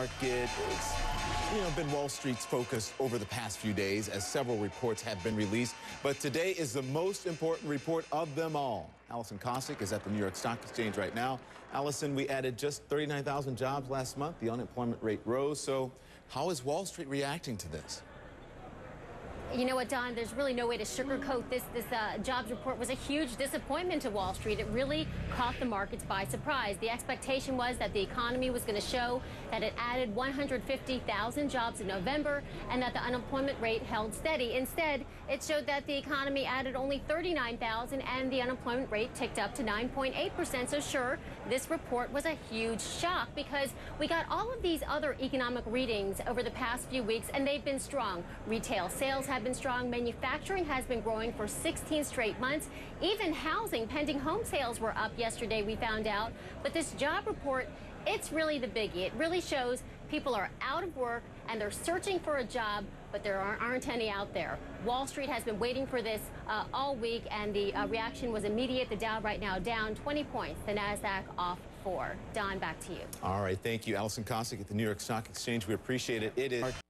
Market is, been Wall Street's focus over the past few days as several reports have been released. But today is the most important report of them all. Allison Kosik is at the New York Stock Exchange right now. Allison, we added just 39,000 jobs last month. The unemployment rate rose. So how is Wall Street reacting to this? You know what, Don, there's really no way to sugarcoat this. This jobs report was a huge disappointment to Wall Street. It really caught the markets by surprise. The expectation was that the economy was going to show that it added 150,000 jobs in November and that the unemployment rate held steady. Instead, it showed that the economy added only 39,000 and the unemployment rate ticked up to 9.8%. So sure, this report was a huge shock because we got all of these other economic readings over the past few weeks and they've been strong. Retail sales have been strong. Manufacturing has been growing for 16 straight months. Even housing, pending home sales were up yesterday, we found out. But this job report, it's really the biggie. It really shows people are out of work and they're searching for a job, but there aren't any out there. Wall Street has been waiting for this all week, and the reaction was immediate. The Dow right now down 20 points. The NASDAQ off 4. Don, back to you. All right, thank you. Allison Kosik at the New York Stock Exchange. We appreciate it. It is...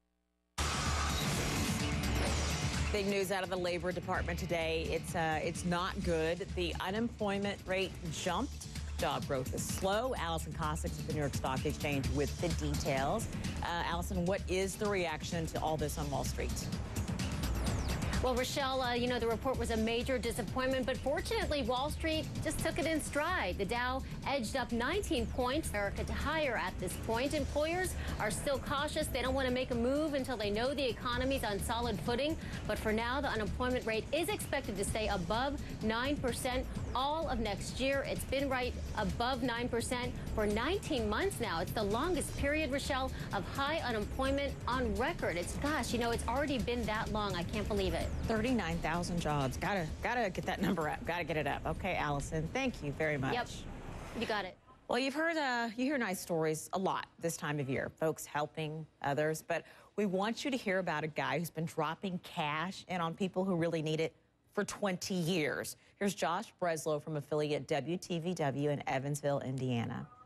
Big news out of the Labor Department today. It's not good. The unemployment rate jumped. Job growth is slow. Allison Kosik at the New York Stock Exchange with the details. Allison, what is the reaction to all this on Wall Street? Well, Rochelle, the report was a major disappointment, but fortunately, Wall Street just took it in stride. The Dow edged up 19 points, America to higher at this point. Employers are still cautious. They don't want to make a move until they know the economy's on solid footing. But for now, the unemployment rate is expected to stay above 9% all of next year. It's been right above 9% for 19 months now. It's the longest period, Rochelle, of high unemployment on record. It's already been that long. I can't believe it. 39,000 jobs. Gotta get that number up. Gotta get it up. Okay, Allison, thank you very much. Yep, you got it. Well, you hear nice stories a lot this time of year, folks helping others, but we want you to hear about a guy who's been dropping cash in on people who really need it for 20 years. Here's Josh Breslow from affiliate WTVW in Evansville, Indiana.